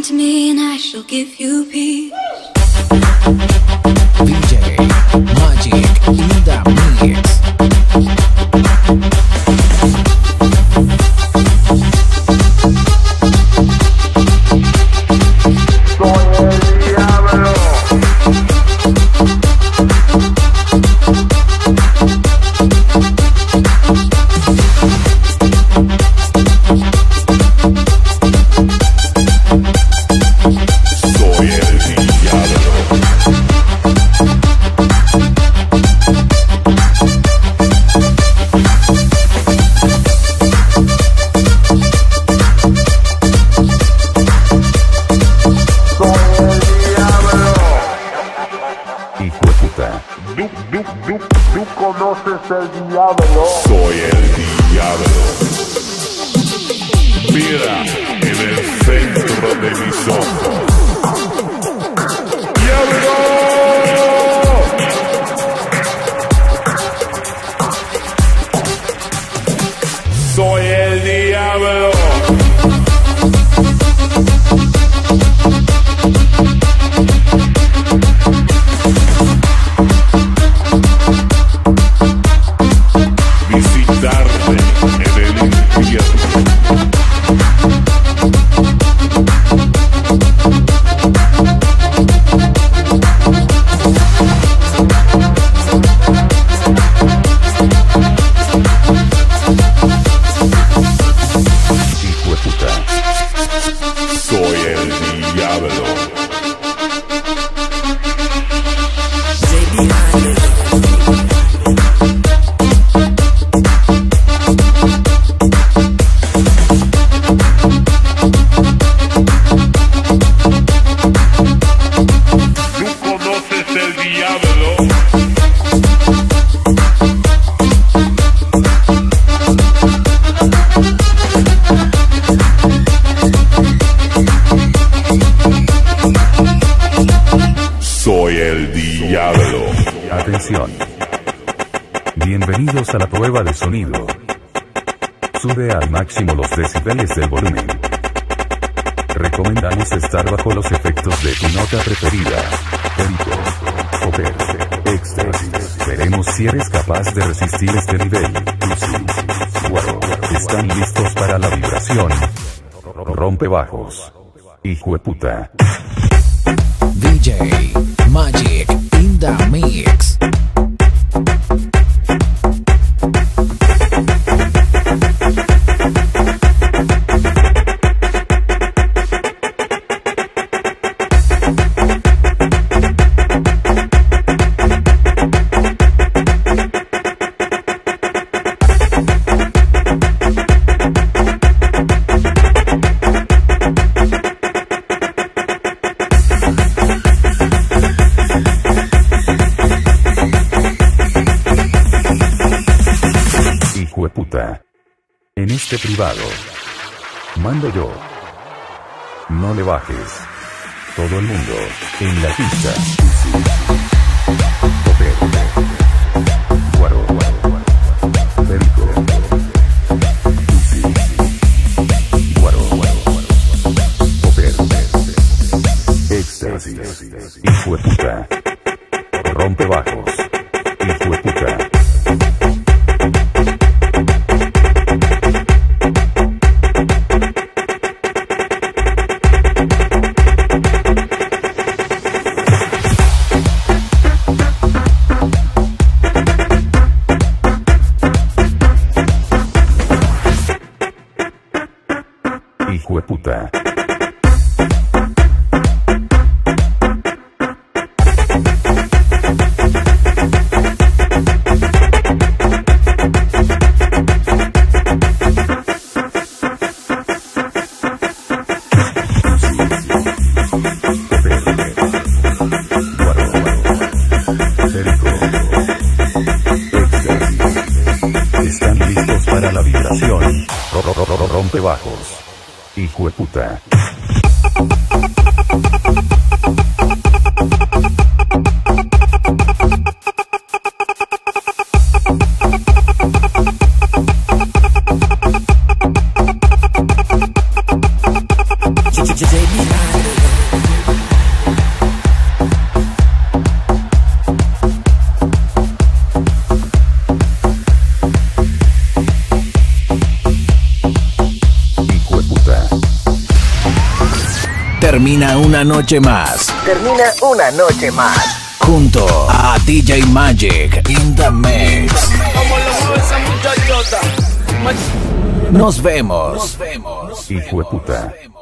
to me and I shall give you peace. DJ Magic in the mix. ¿Tú conoces el diablo? Soy el diablo. Mira en el centro de mis ojos. ¡Diablo! Soy el diablo. Soy el diablo. ¿Tú conoces el diablo? Soy el diablo. Atención. Bienvenidos a la prueba de sonido. Sube al máximo los decibeles del volumen. Recomendamos estar bajo los efectos de tu nota preferida. Perico, Popper, éxtasis. Veremos si eres capaz de resistir este nivel. Wow. ¿Están listos para la vibración? Rompe bajos. Hijueputa. DJ Magic in the mix. Puta. En este privado mando yo. No le bajes. Todo el mundo en la pista. Popper, Guaro, Perico, Guaro, Popper, éxtasis. Hijueputa. Rompe bajos. Hijueputa. Hijueputa. ¿Están listos para la vibración? Rompe bajos. Hijueputa. JB Termina una noche más. Termina una noche más. Junto a DJ Magic in the mix. Nos vemos. Hijo de puta.